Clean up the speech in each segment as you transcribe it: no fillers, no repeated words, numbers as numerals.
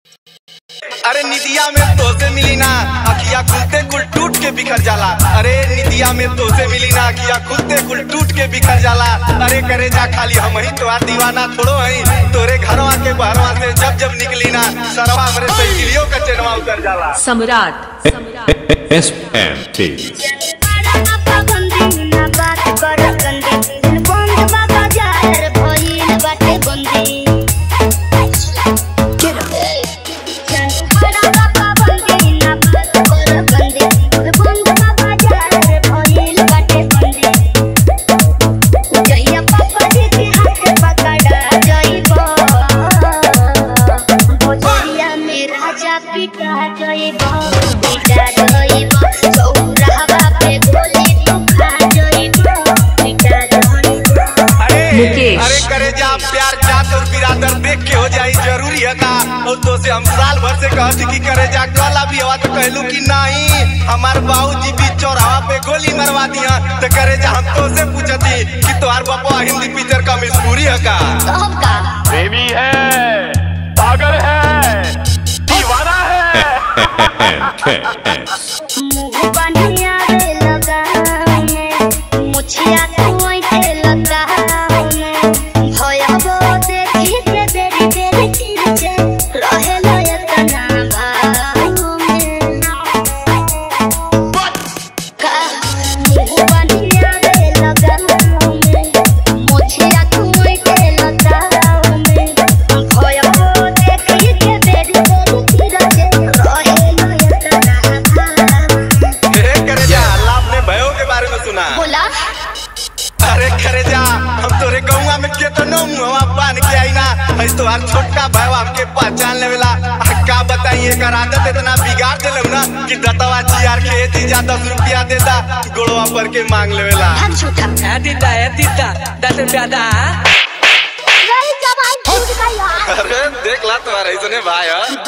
अरे निदिया में तोसे मिली ना अखिया खुलते कुल टूट के बिखर जाला। अरे निदिया में तोसे मिली ना अखिया खुलते कुल टूट के बिखर जाला। अरे करे जा खाली हम ही तो दीवाना थोड़ो है तोरे घरवा के बहरवा से जब जब निकली ना सरवा हमरे साइकिलियों का चेनवा उतर जाला। सम्राट SMT अरे करे जा प्यार जात और बिरादर देख के हो जाए जरूरी है का। और तो से हम साल भर से कहती कि करे जा कला भी हवा तो कहलू कि नहीं हमार बाबूजी भी चौराहा पे गोली मरवा दिया। तो करे जा हम तो से पूछती कि तुम्हार बाबा हिंदी पिक्चर का मजबूरी है का। प्रेमी है, पागल है, दीवाना है। अरे करे जा हम तोरे गौवा में के तो नौवा बांध के आई ना तो हर छोटका भाई हमके पहचान लेवेला। का बताइए कर आदत इतना बिगाड़ देलू ना कि दतवा चियार खेती जा 10 रुपया देता गोड़वा पर के मांग लेवेला। अरे देख ला तुम्हारे इसने भाई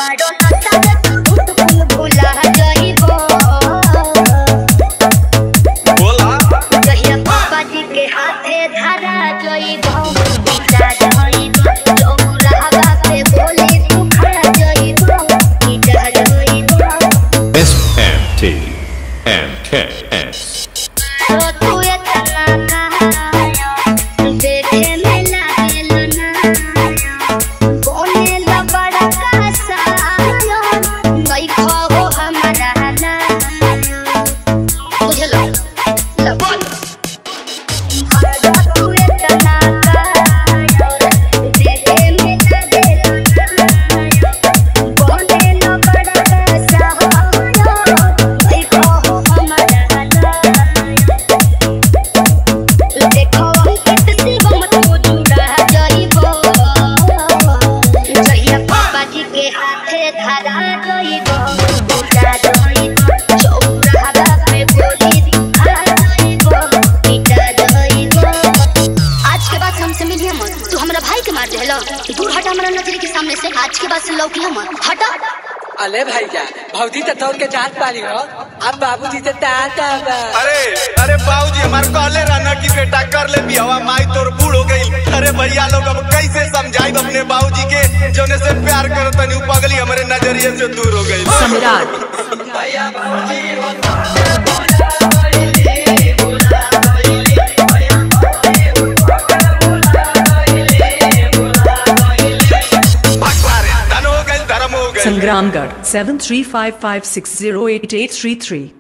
SMT MKS दूर हटा हमारा नजर के सामने से। आज के बाद से लौकी हम हटा। अले भैया भौजी तो तोड़ के जात पाली हो अब बाबूजी से ताता। अरे बाबूजी हमारे कहले रहना कि बेटा कर ले बियाह माई तोर बूढ़ हो गई। अरे भैया लोग अब कैसे समझाई अपने बाबूजी के जोने से प्यार करो तनी पगली हमारे नजरिए से दूर हो गई। सम्राट Sangramgarh 7355608833